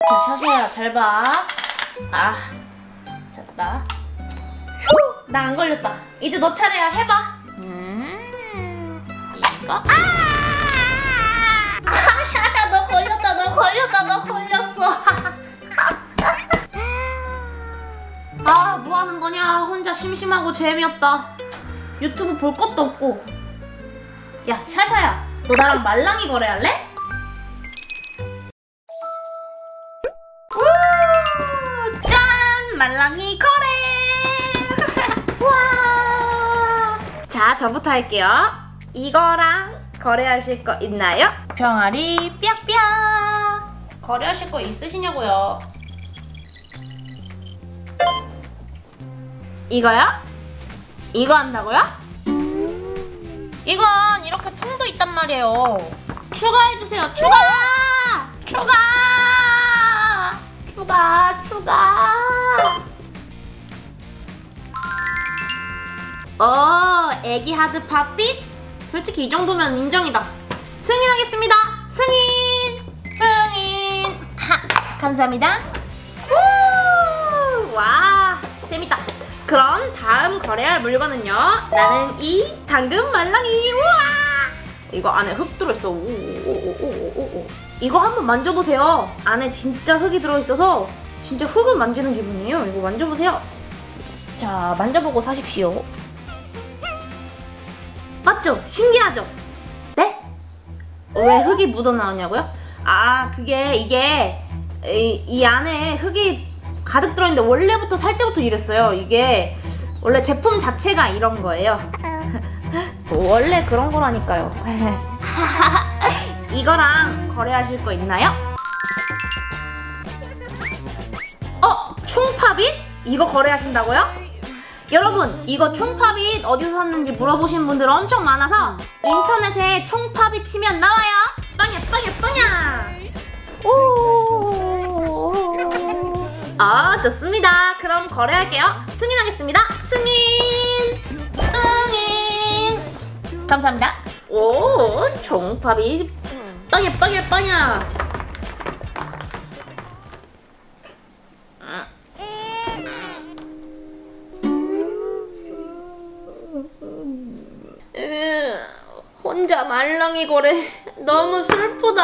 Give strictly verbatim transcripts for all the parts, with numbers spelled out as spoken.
자, 샤샤야 잘 봐. 아, 됐다. 휴, 나 안 걸렸다. 이제 너 차례야. 해봐. 음, 이거. 아, 아, 샤샤 너 걸렸다. 너 걸렸다. 너 걸렸어. 아, 뭐 하는 거냐? 혼자 심심하고 재미없다. 유튜브 볼 것도 없고. 야, 샤샤야, 너 나랑 말랑이 거래할래? 우, 짠! 말랑이 거래! 와! 자, 저부터 할게요. 이거랑 거래하실 거 있나요? 병아리 뿅뿅! 거래하실 거 있으시냐고요? 이거요? 이거 한다고요? 이건 이렇게 통도 있단 말이에요. 추가해주세요. 추가! 추가! 추가! 추가! 어, 애기 하드 팝빛? 솔직히 이 정도면 인정이다. 승인하겠습니다. 승인! 승인! 하, 감사합니다. 우! 와, 재밌다. 그럼 다음 거래할 물건은요. 나는 이 당근 말랑이. 우와! 이거 안에 흙 들어있어. 오오오오오오. 이거 한번 만져보세요. 안에 진짜 흙이 들어있어서 진짜 흙을 만지는 기분이에요. 이거 만져보세요. 자, 만져보고 사십시오. 맞죠? 신기하죠? 네? 왜 흙이 묻어나오냐고요? 아, 그게 이게 이, 이 안에 흙이 가득 들어있는데 원래부터 살 때부터 이랬어요. 이게 원래 제품 자체가 이런 거예요. 원래 그런 거라니까요. 이거랑 거래하실 거 있나요? 어? 총팝잇? 이거 거래하신다고요? 여러분, 이거 총팝잇 어디서 샀는지 물어보신 분들 엄청 많아서 인터넷에 총팝잇 치면 나와요. 빵야 빵야 빵야. 오. 아, 좋습니다. 그럼 거래할게요. 승인하겠습니다. 승인! 승인! 감사합니다. 오, 총팝이 빵야 빵야 빵야. 혼자 말랑이 거래 너무 슬프다.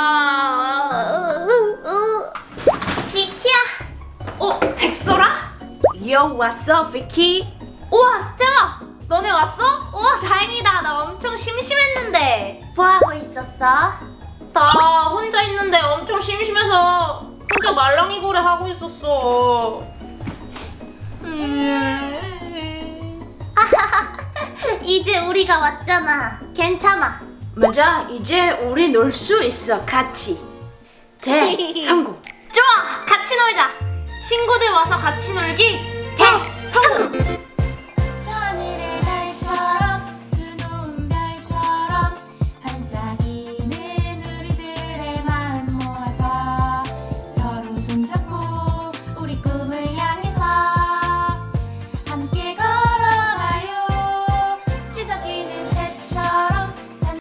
비키야. 어? 백설아? Yo, what's up, 비키? 우와, 스텔라! 너네 왔어? 우와, 다행이다. 나 엄청 심심했는데. 뭐하고 있었어? 나 혼자 있는데 엄청 심심해서 혼자 말랑이 거래 하고 있었어. 음... 이제 우리가 왔잖아. 괜찮아. 맞아, 이제 우리 놀 수 있어. 같이. 대 성공. 좋아, 같이 놀자. 친구들 와서 같이 놀기 대